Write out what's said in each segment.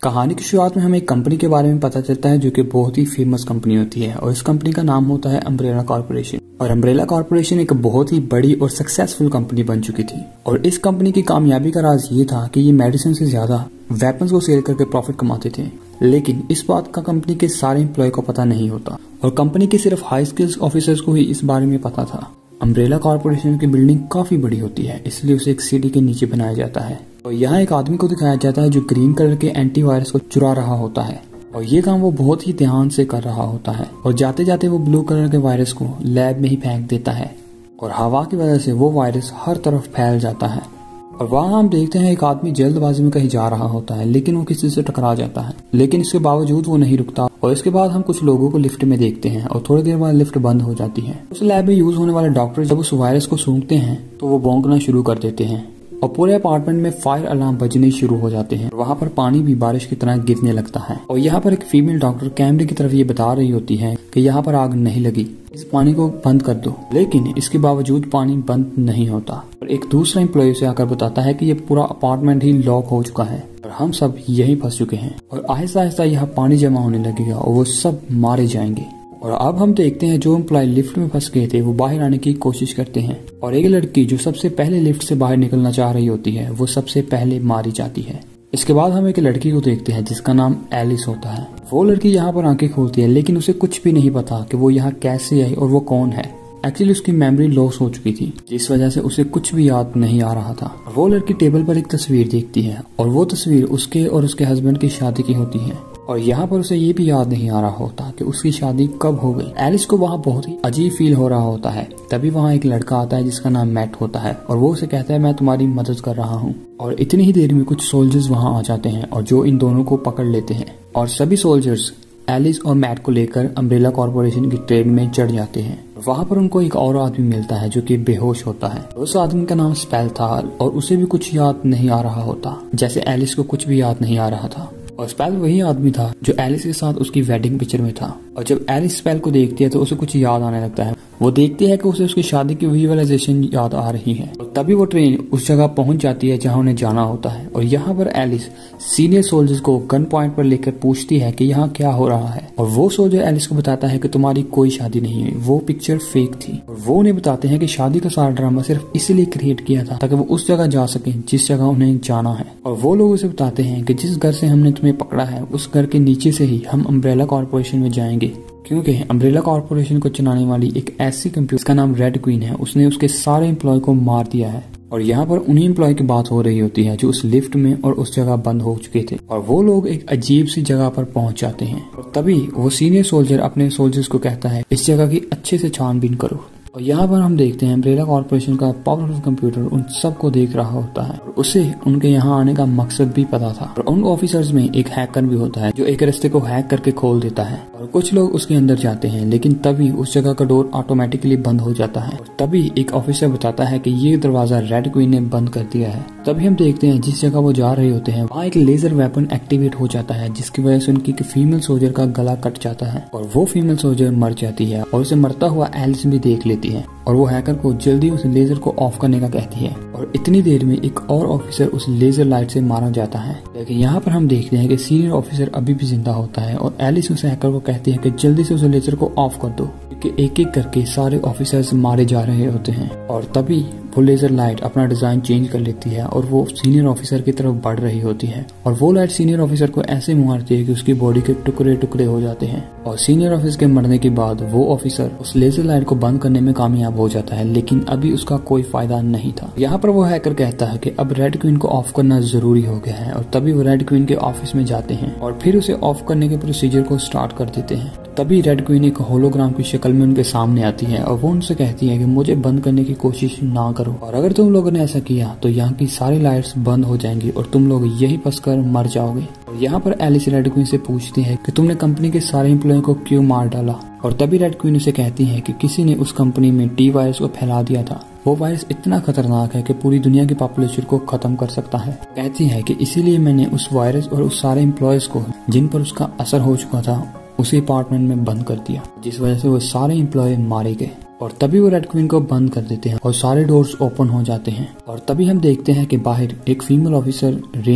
कहानी की शुरुआत में हमें एक कंपनी के बारे में पता चलता है जो कि बहुत ही फेमस कंपनी होती है और इस कंपनी का नाम होता है अम्ब्रेला कॉर्पोरेशन। और अम्ब्रेला कॉर्पोरेशन एक बहुत ही बड़ी और सक्सेसफुल कंपनी बन चुकी थी और इस कंपनी की कामयाबी का राज ये था कि ये मेडिसिन से ज्यादा वेपन्स को सेल करके प्रॉफिट कमाते थे। लेकिन इस बात का कंपनी के सारे एम्प्लॉय को पता नहीं होता और कंपनी के सिर्फ हाई स्किल्स ऑफिसर्स को ही इस बारे में पता था। अम्ब्रेला कॉर्पोरेशन की बिल्डिंग काफी बड़ी होती है, इसलिए उसे एक सिटी के नीचे बनाया जाता है और यहाँ एक आदमी को दिखाया जाता है जो ग्रीन कलर के एंटीवायरस को चुरा रहा होता है और ये काम वो बहुत ही ध्यान से कर रहा होता है और जाते जाते वो ब्लू कलर के वायरस को लैब में ही फेंक देता है और हवा की वजह से वो वायरस हर तरफ फैल जाता है। और वहाँ हम देखते हैं एक आदमी जल्दबाजी में कहीं जा रहा होता है लेकिन वो किसी से टकरा जाता है, लेकिन इसके बावजूद वो नहीं रुकता और इसके बाद हम कुछ लोगों को लिफ्ट में देखते हैं और थोड़ी देर बाद लिफ्ट बंद हो जाती है। उस लैब में यूज होने वाले डॉक्टर जब उस वायरस को सूंघते हैं तो वो भौंकना शुरू कर देते हैं और पूरे अपार्टमेंट में फायर अलार्म बजने शुरू हो जाते हैं। वहाँ पर पानी भी बारिश की तरह गिरने लगता है और यहाँ पर एक फीमेल डॉक्टर कैमरे की तरफ ये बता रही होती है कि यहाँ पर आग नहीं लगी, इस पानी को बंद कर दो, लेकिन इसके बावजूद पानी बंद नहीं होता और एक दूसरा एम्प्लॉय उसे आकर बताता है कि ये पूरा अपार्टमेंट ही लॉक हो चुका है और हम सब यहीं फंस चुके हैं और आहिस्ता आहिस्ता यहाँ पानी जमा होने लगेगा और वो सब मारे जाएंगे। और अब हम देखते हैं जो एम्प्लॉय लिफ्ट में फंस गए थे वो बाहर आने की कोशिश करते हैं और एक लड़की जो सबसे पहले लिफ्ट से बाहर निकलना चाह रही होती है वो सबसे पहले मारी जाती है। इसके बाद हम एक लड़की को देखते हैं जिसका नाम एलिस होता है। वो लड़की यहाँ पर आंखें खोलती है लेकिन उसे कुछ भी नहीं पता कि वो यहाँ कैसे आई और वो कौन है। एक्चुअली उसकी मेमोरी लॉस हो चुकी थी जिस वजह से उसे कुछ भी याद नहीं आ रहा था। वो लड़की टेबल पर एक तस्वीर देखती है और वो तस्वीर उसके और उसके हस्बैंड की शादी की होती है और यहाँ पर उसे ये भी याद नहीं आ रहा होता कि उसकी शादी कब हो गई। एलिस को वहाँ बहुत ही अजीब फील हो रहा होता है। तभी वहाँ एक लड़का आता है जिसका नाम मैट होता है और वो उसे कहता है मैं तुम्हारी मदद कर रहा हूँ। और इतनी ही देर में कुछ सोल्जर्स वहाँ आ जाते हैं और जो इन दोनों को पकड़ लेते हैं और सभी सोल्जर्स एलिस और मैट को लेकर अम्ब्रेला कॉर्पोरेशन की ट्रेन में चढ़ जाते हैं। वहाँ पर उनको एक और आदमी मिलता है जो कि बेहोश होता है। उस आदमी का नाम फेल था और उसे भी कुछ याद नहीं आ रहा होता, जैसे एलिस को कुछ भी याद नहीं आ रहा था। और फेल वही आदमी था जो एलिस के साथ उसकी वेडिंग पिक्चर में था और जब एलिस फेल को देखती है तो उसे कुछ याद आने लगता है। वो देखती है कि उसे उसकी शादी की विजुअलाइजेशन याद आ रही है और तभी वो ट्रेन उस जगह पहुंच जाती है जहां उन्हें जाना होता है और यहाँ पर एलिस सीनियर सोल्जर्स को गन पॉइंट पर लेकर पूछती है कि यहाँ क्या हो रहा है और वो सोल्जर एलिस को बताता है कि तुम्हारी कोई शादी नहीं है, वो पिक्चर फेक थी। और वो उन्हें बताते हैं कि शादी का सारा ड्रामा सिर्फ इसलिए क्रिएट किया था ताकि वो उस जगह जा सके जिस जगह उन्हें जाना है। और वो लोग उसे बताते हैं कि जिस घर से हमने तुम्हें पकड़ा है उस घर के नीचे से ही हम अम्ब्रेला कॉर्पोरेशन में जाएंगे, क्योंकि अम्ब्रेला कॉर्पोरेशन को चलाने वाली एक ऐसी कंपनी जिसका नाम रेड क्वीन है उसने उसके सारे एम्प्लॉय को मार दिया है। और यहाँ पर उन्हीं एम्प्लॉय की बात हो रही होती है जो उस लिफ्ट में और उस जगह बंद हो चुके थे और वो लोग एक अजीब सी जगह पर पहुंच जाते हैं और तभी वो सीनियर सोल्जर अपने सोल्जर्स को कहता है इस जगह की अच्छे से छानबीन करो। और यहाँ पर हम देखते हैं अम्ब्रेला कॉर्पोरेशन का पावरफुल कंप्यूटर उन सबको देख रहा होता है और उसे उनके यहाँ आने का मकसद भी पता था। और उन ऑफिसर्स में एक हैकर भी होता है जो एक रास्ते को हैक करके खोल देता है और कुछ लोग उसके अंदर जाते हैं, लेकिन तभी उस जगह का डोर ऑटोमेटिकली बंद हो जाता है और तभी एक ऑफिसर बताता है कि ये दरवाजा रेड क्वीन ने बंद कर दिया है। तभी हम देखते हैं जिस जगह वो जा रहे होते हैं वहाँ एक लेजर वेपन एक्टिवेट हो जाता है जिसकी वजह से उनकी फीमेल सोल्जर का गला कट जाता है और वो फीमेल सोल्जर मर जाती है और उसे मरता हुआ एलिस भी देख लेती है और वो हैकर को जल्दी उस लेजर को ऑफ करने का कहती है और इतनी देर में एक और ऑफिसर उस लेजर लाइट से मारा जाता है। लेकिन यहाँ पर हम देखते हैं कि सीनियर ऑफिसर अभी भी जिंदा होता है और एलिस उस हैकर को कहती है कि जल्दी से उस लेजर को ऑफ कर दो क्योंकि एक एक करके सारे ऑफिसर्स मारे जा रहे होते हैं। और तभी वो लेजर लाइट अपना डिजाइन चेंज कर लेती है और वो सीनियर ऑफिसर की तरफ बढ़ रही होती है और वो लाइट सीनियर ऑफिसर को ऐसे मारती है कि उसकी बॉडी के टुकड़े टुकड़े हो जाते हैं। और सीनियर ऑफिसर के मरने के बाद वो ऑफिसर उस लेजर लाइट को बंद करने में कामयाब हो जाता है, लेकिन अभी उसका कोई फायदा नहीं था। यहाँ पर वो हैकर कहता है कि अब रेड क्वीन को ऑफ करना जरूरी हो गया है और तभी वो रेड क्वीन के ऑफिस में जाते हैं और फिर उसे ऑफ करने के प्रोसीजर को स्टार्ट कर देते हैं। तभी रेड क्वीन एक होलोग्राम की शक्ल में उनके सामने आती है और वो उनसे कहती है कि मुझे बंद करने की कोशिश ना करो और अगर तुम लोगों ने ऐसा किया तो यहाँ की सारी लाइट्स बंद हो जाएंगी और तुम लोग यही फंसकर मर जाओगे। और यहाँ पर एलिस रेड क्वीन से पूछती है कि तुमने कंपनी के सारे एम्प्लॉय को क्यों मार डाला और तभी रेड क्वीन उसे कहती है कि किसी ने उस कंपनी में टी वायरस को फैला दिया था। वो वायरस इतना खतरनाक है कि पूरी दुनिया की पॉपुलेशन को खत्म कर सकता है। कहती है कि इसीलिए मैंने उस वायरस और उस सारे एम्प्लॉयज को जिन पर उसका असर हो चुका था उसी अपार्टमेंट में बंद कर दिया, जिस वजह से वो सारे एम्प्लॉय मारे गए। और तभी वो रेड क्वीन को बंद कर देते हैं और सारे डोर्स ओपन हो जाते हैं और तभी हम देखते हैं कि बाहर एक फीमेल ऑफिसर रेन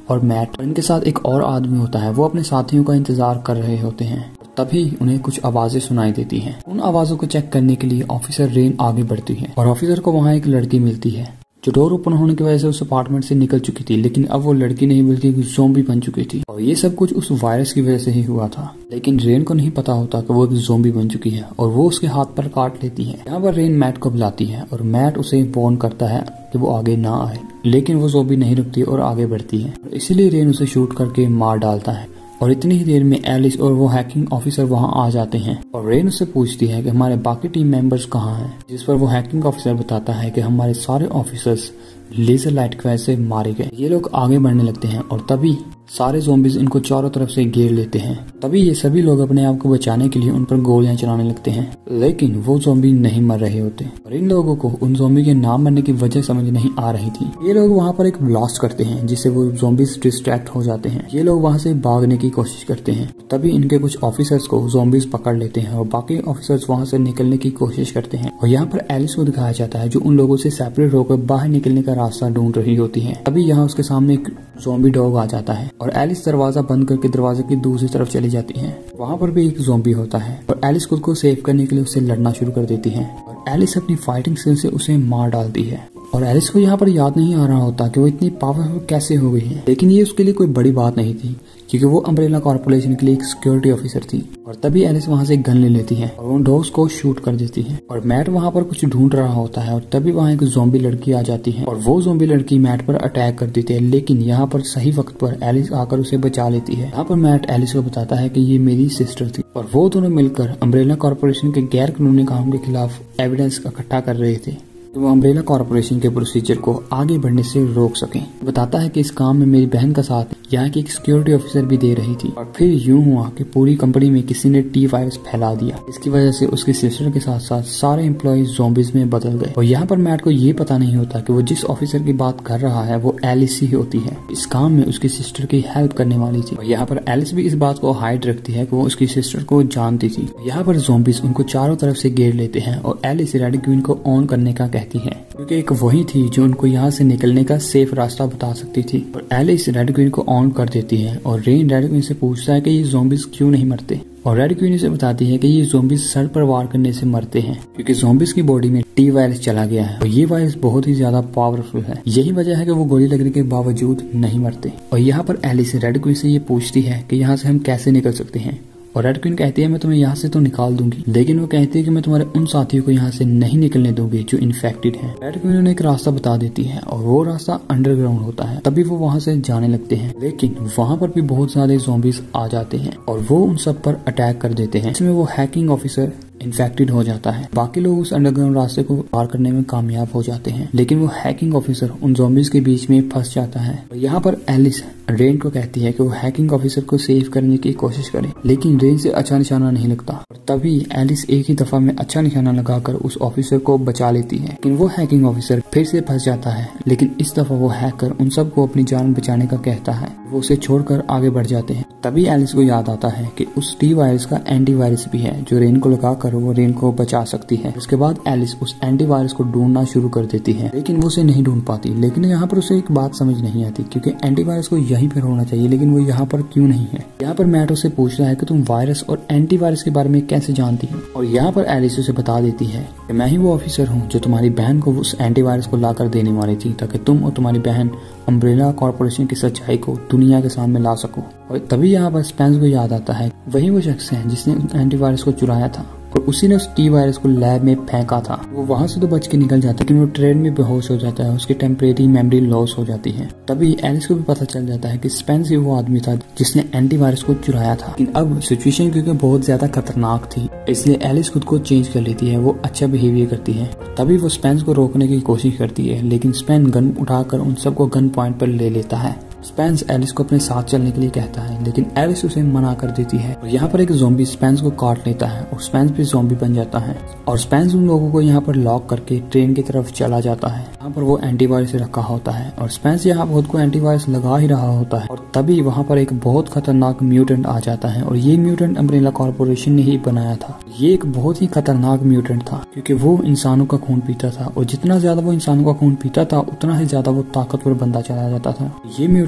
और मैट, इनके साथ एक और आदमी होता है। वो अपने साथियों का इंतजार कर रहे होते हैं। तभी उन्हें कुछ आवाजें सुनाई देती हैं। उन आवाजों को चेक करने के लिए ऑफिसर रेन आगे बढ़ती है और ऑफिसर को वहाँ एक लड़की मिलती है जो डोर ओपन होने की वजह से उस अपार्टमेंट से निकल चुकी थी, लेकिन अब वो लड़की नहीं बल्कि एक ज़ॉम्बी बन चुकी थी। और ये सब कुछ उस वायरस की वजह से ही हुआ था। लेकिन रेन को नहीं पता होता कि वो एक ज़ॉम्बी बन चुकी है और वो उसके हाथ पर काट लेती है। यहाँ पर रेन मैट को बुलाती है और मैट उसे वार्न करता है कि वो आगे ना आए, लेकिन वो ज़ॉम्बी नहीं रुकती और आगे बढ़ती है। इसीलिए रेन उसे शूट करके मार डालता है और इतनी ही देर में एलिस और वो हैकिंग ऑफिसर वहां आ जाते हैं और रेन उससे पूछती है कि हमारे बाकी टीम मेंबर्स कहाँ हैं, जिस पर वो हैकिंग ऑफिसर बताता है कि हमारे सारे ऑफिसर्स लेजर लाइट की वजह से मारे गए। ये लोग आगे बढ़ने लगते हैं और तभी सारे ज़ॉम्बीज इनको चारों तरफ से घेर लेते हैं। तभी ये सभी लोग अपने आप को बचाने के लिए उन पर गोलियां चलाने लगते हैं, लेकिन वो ज़ॉम्बी नहीं मर रहे होते और इन लोगों को उन ज़ॉम्बी के ना मरने की वजह समझ नहीं आ रही थी। ये लोग वहाँ पर एक ब्लास्ट करते हैं जिससे वो ज़ॉम्बीज डिस्ट्रैक्ट हो जाते हैं। ये लोग वहाँ से भागने की कोशिश करते हैं। तभी इनके कुछ ऑफिसर्स को ज़ॉम्बीज पकड़ लेते हैं और बाकी ऑफिसर्स वहाँ से निकलने की कोशिश करते हैं। और यहाँ पर एलिस को दिखाया जाता है जो उन लोगों से सेपरेट होकर बाहर निकलने का रास्ता ढूंढ रही होती है। तभी यहाँ उसके सामने एक ज़ॉम्बी डॉग आ जाता है और एलिस दरवाजा बंद करके दरवाजे की दूसरी तरफ चली जाती है। वहाँ पर भी एक ज़ॉम्बी होता है और एलिस खुद को सेव करने के लिए उससे लड़ना शुरू कर देती है और एलिस अपनी फाइटिंग स्किल से उसे मार डालती है। और एलिस को यहाँ पर याद नहीं आ रहा होता कि वो इतनी पावरफुल कैसे हो गई है, लेकिन ये उसके लिए कोई बड़ी बात नहीं थी क्योंकि वो अम्ब्रेला कॉर्पोरेशन के लिए एक सिक्योरिटी ऑफिसर थी। और तभी एलिस वहाँ से गन ले लेती है और उन डॉग्स को शूट कर देती है और मैट वहाँ पर कुछ ढूंढ रहा होता है और तभी वहाँ एक ज़ॉम्बी लड़की आ जाती है और वो ज़ॉम्बी लड़की मैट पर अटैक कर देती है, लेकिन यहाँ पर सही वक्त पर एलिस आकर उसे बचा लेती है। यहाँ पर मैट एलिस को बताता है कि ये मेरी सिस्टर थी और वो दोनों मिलकर अम्ब्रेला कॉर्पोरेशन के गैर कानूनी काम के खिलाफ एविडेंस इकट्ठा कर रहे थे तो वो अम्ब्रेला कॉर्पोरेशन के प्रोसीजर को आगे बढ़ने से रोक सकें। बताता है कि इस काम में मेरी बहन का साथ यहाँ की एक सिक्योरिटी ऑफिसर भी दे रही थी और फिर यूं हुआ कि पूरी कंपनी में किसी ने टी वायरस फैला दिया। इसकी वजह से उसकी सिस्टर के साथ साथ सारे एम्प्लॉयज ज़ॉम्बीज में बदल गए और यहाँ पर मैट को ये पता नहीं होता कि वो जिस ऑफिसर की बात कर रहा है वो एलिस ही होती है। इस काम में उसकी सिस्टर की हेल्प करने वाली थी और यहाँ पर एलिस भी इस बात को हाइड रखती है कि वो उसकी सिस्टर को जानती थी। यहाँ पर ज़ॉम्बीज उनको चारों तरफ से घेर लेते हैं और एलिस रेड क्वीन को ऑन करने का कहती है क्योंकि एक वही थी जो उनको यहाँ से निकलने का सेफ रास्ता बता सकती थी। और एलिस रेड क्वीन को ऑन कर देती है और रेन रेड क्वीन से पूछता है कि ये ज़ॉम्बीज क्यों नहीं मरते और रेड क्वीन से बताती है कि ये ज़ॉम्बीज सर पर वार करने से मरते हैं क्योंकि ज़ॉम्बीज की बॉडी में टी वायरस चला गया है और ये वायरस बहुत ही ज्यादा पावरफुल है। यही वजह है कि वो गोली लगने के बावजूद नहीं मरते। और यहाँ पर एलिस रेड क्वीन से ये पूछती है कि यहाँ से हम कैसे निकल सकते हैं और रेड क्वीन कहती है मैं तुम्हें यहाँ से तो निकाल दूंगी, लेकिन वो कहती है कि मैं तुम्हारे उन साथियों को यहाँ से नहीं निकलने दूंगी जो इन्फेक्टेड हैं। रेड क्वीन उन्हें एक रास्ता बता देती है और वो रास्ता अंडरग्राउंड होता है। तभी वो वहाँ से जाने लगते हैं, लेकिन वहाँ पर भी बहुत सारे ज़ॉम्बीज आ जाते हैं और वो उन सब पर अटैक कर देते हैं। इसमें वो हैकिंग ऑफिसर इन्फेक्टेड हो जाता है। बाकी लोग उस अंडरग्राउंड रास्ते को पार करने में कामयाब हो जाते हैं, लेकिन वो हैकिंग ऑफिसर उन ज़ॉम्बीज के बीच में फंस जाता है। और यहाँ पर एलिस रेन को कहती है कि वो हैकिंग ऑफिसर को सेव करने की कोशिश करे, लेकिन रेन से अच्छा निशाना नहीं लगता। और तभी एलिस एक ही दफा में अच्छा निशाना लगाकर उस ऑफिसर को बचा लेती है, लेकिन वो हैकिंग ऑफिसर फिर से फंस जाता है। लेकिन इस दफा वो हैकर उन सबको अपनी जान बचाने का कहता है। वो उसे छोड़कर आगे बढ़ जाते हैं। तभी एलिस को याद आता है कि उस टी वायरस का एंटीवायरस भी है जो रेन को लगाकर वो रेन को बचा सकती है। उसके बाद एलिस उस एंटीवायरस को ढूंढना शुरू कर देती है, लेकिन वो उसे नहीं ढूंढ पाती। लेकिन यहाँ पर उसे एक बात समझ नहीं आती क्योंकि एंटीवायरस को यहीं पर होना चाहिए, लेकिन वो यहाँ पर क्यों नहीं है। यहाँ पर मैट उसे पूछ रहा है कि तुम वायरस और एंटीवायरस के बारे में कैसे जानती हो, और यहाँ पर एलिस उसे बता देती है कि मैं ही वो ऑफिसर हूँ जो तुम्हारी बहन को उस एंटीवायरस को लाकर देने वाली थी ताकि तुम और तुम्हारी बहन अम्ब्रेला कॉर्पोरेशन की सच्चाई को दुनिया के सामने ला सको। और तभी यहाँ पर स्पेंस को याद आता है वही वो शख्स है जिसने एंटीवायरस को चुराया था और उसी ने उस टी वायरस को लैब में फेंका था। वो वहां से तो बच के निकल जाता है, लेकिन वो ट्रेन में बेहोश हो जाता है, उसकी टेम्परेरी मेमोरी लॉस हो जाती है। तभी एलिस को भी पता चल जाता है कि स्पेंस ही वो आदमी था जिसने एंटीवायरस को चुराया था। लेकिन अब सिचुएशन क्योंकि बहुत ज्यादा खतरनाक थी, इसलिए एलिस खुद को चेंज कर लेती है। वो अच्छा बिहेवियर करती है। तभी वो स्पेंस को रोकने की कोशिश करती है, लेकिन स्पेन गन उठाकर उन सबको गन पॉइंट पर ले लेता है। स्पेंस एलिस को अपने साथ चलने के लिए कहता है, लेकिन एलिस उसे मना कर देती है। और यहाँ पर एक ज़ॉम्बी स्पेंस को काट लेता है और स्पेंस भी ज़ॉम्बी बन जाता है। और स्पेंस उन लोगों को यहाँ पर लॉक करके ट्रेन की तरफ चला जाता है। यहाँ पर वो एंटीवायरस रखा होता है और स्पेंस यहाँ खुद को एंटीवायरस लगा ही रहा होता है। और तभी वहाँ पर एक बहुत खतरनाक म्यूटेंट आ जाता है और ये म्यूटेंट अम्ब्रेला कॉर्पोरेशन ने ही बनाया था। ये एक बहुत ही खतरनाक म्यूटेंट था क्योंकि वो इंसानों का खून पीता था और जितना ज्यादा वो इंसानों का खून पीता था उतना ही ज्यादा वो ताकतवर बनता चला जाता था। ये म्यूटेंट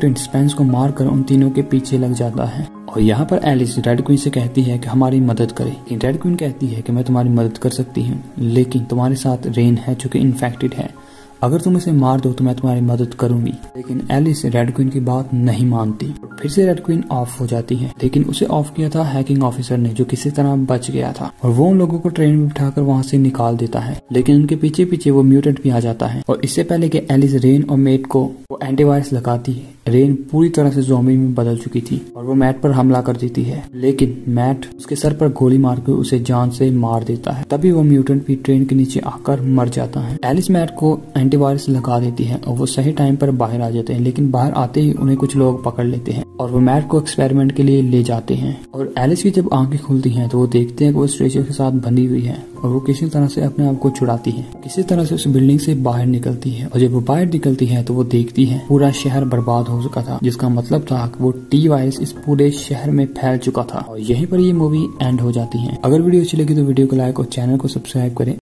म्यूटेंट स्पेंस को मारकर उन तीनों के पीछे लग जाता है। और यहाँ पर एलिस रेड क्वीन से कहती है कि हमारी मदद करे। रेड क्वीन कहती है कि मैं तुम्हारी मदद कर सकती हूँ, लेकिन तुम्हारे साथ रेन है जो कि इन्फेक्टेड है, अगर तुम इसे मार दो तो मैं तुम्हारी मदद करूंगी। लेकिन एलिस रेड क्वीन की बात नहीं मानती। फिर से रेड क्वीन ऑफ हो जाती है, लेकिन उसे ऑफ किया था हैकिंग ऑफिसर ने, जो किसी तरह बच गया था और वो उन लोगों को ट्रेन में बिठाकर वहां से निकाल देता है। लेकिन उनके पीछे पीछे वो म्यूटेंट भी आ जाता है और इससे पहले कि एलिस रेन और मेट को वो एंटीवायरस लगाती है, रेन पूरी तरह से ज़ॉम्बी में बदल चुकी थी और वो मैट पर हमला कर देती है। लेकिन मैट उसके सर पर गोली मारकर उसे जान से मार देता है। तभी वो म्यूटेंट भी ट्रेन के नीचे आकर मर जाता है। एलिस मैट को एंटीवायरस लगा देती है और वो सही टाइम पर बाहर आ जाते हैं, लेकिन बाहर आते ही उन्हें कुछ लोग पकड़ लेते हैं और वो मैट को एक्सपेरिमेंट के लिए ले जाते हैं। और एलिस की जब आंखें खुलती हैं तो वो देखते हैं कि वो स्ट्रेचर के साथ बंधी हुई है और वो किसी तरह से अपने आप को छुड़ाती है, किसी तरह से उस बिल्डिंग से बाहर निकलती है। और जब वो बाहर निकलती है तो वो देखती है पूरा शहर बर्बाद हो चुका था, जिसका मतलब था कि वो टी वायरस इस पूरे शहर में फैल चुका था। और यहीं पर ये मूवी एंड हो जाती है। अगर वीडियो अच्छी लगी तो वीडियो को लाइक और चैनल को सब्सक्राइब करें।